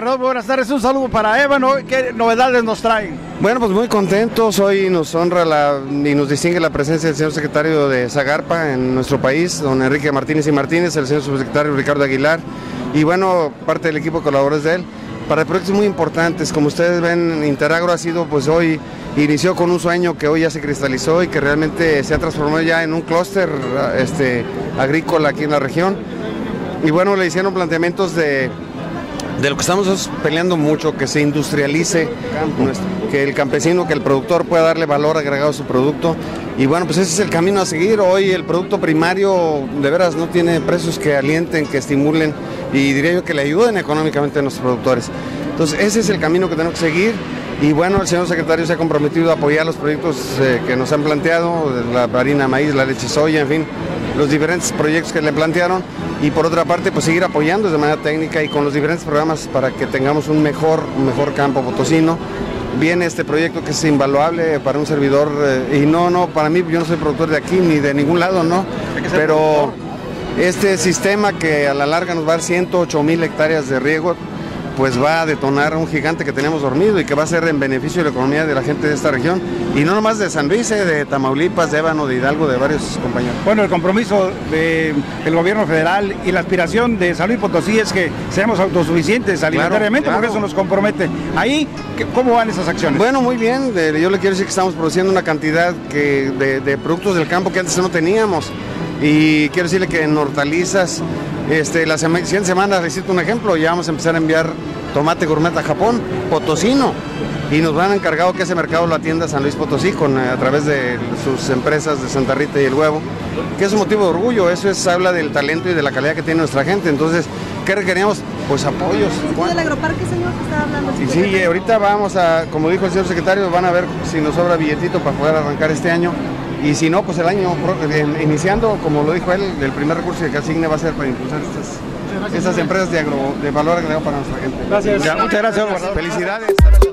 gobernador, buenas tardes. Un saludo para Ébano. ¿Qué novedades nos traen? Bueno, pues muy contentos. Hoy nos honra y nos distingue la presencia del señor secretario de Zagarpa en nuestro país, don Enrique Martínez y Martínez, el señor subsecretario Ricardo Aguilar y bueno, parte del equipo de colaboradores de él. Para proyectos muy importantes, como ustedes ven, Interagro ha sido, pues hoy inició con un sueño que hoy ya se cristalizó y que realmente se ha transformado ya en un clúster agrícola aquí en la región. Y bueno, le hicieron planteamientos de lo que estamos peleando mucho, que se industrialice, que el campesino, que el productor pueda darle valor agregado a su producto. Y bueno, pues ese es el camino a seguir. Hoy el producto primario de veras no tiene precios que alienten, que estimulen y diría yo que le ayuden económicamente a nuestros productores. Entonces ese es el camino que tenemos que seguir. Y bueno, el señor secretario se ha comprometido a apoyar los proyectos que nos han planteado, la harina de maíz, la leche soya, en fin, los diferentes proyectos que le plantearon. Y por otra parte, pues seguir apoyando de manera técnica y con los diferentes programas para que tengamos un mejor campo potosino. Viene este proyecto que es invaluable para un servidor, y no, para mí, yo no soy productor de aquí ni de ningún lado, ¿no? Pero este sistema que a la larga nos va a dar 108,000 hectáreas de riego, pues va a detonar un gigante que tenemos dormido y que va a ser en beneficio de la economía de la gente de esta región, y no nomás de San Luis, de Tamaulipas, de Ébano, de Hidalgo, de varios compañeros. Bueno, el compromiso del gobierno federal y la aspiración de San Luis Potosí es que seamos autosuficientes alimentariamente, claro. Porque eso nos compromete. Ahí, ¿cómo van esas acciones? Bueno, muy bien, yo le quiero decir que estamos produciendo una cantidad de productos del campo que antes no teníamos, y quiero decirle que en hortalizas, la siguiente semana, les cito un ejemplo, ya vamos a empezar a enviar tomate gourmet a Japón, potosino, y nos van encargado que ese mercado lo atienda San Luis Potosí a través de sus empresas de Santa Rita y El Huevo, que es un motivo de orgullo. Eso habla del talento y de la calidad que tiene nuestra gente. Entonces, ¿qué requeríamos? Pues apoyos. ¿Y del agroparque, señor, que estaba hablando? Y sí, ahorita vamos como dijo el señor secretario, van a ver si nos sobra billetito para poder arrancar este año. Y si no, pues el año iniciando, como lo dijo él, el primer recurso que asigne va a ser para impulsar estas empresas de valor agregado para nuestra gente. Gracias. Muchas gracias. Felicidades.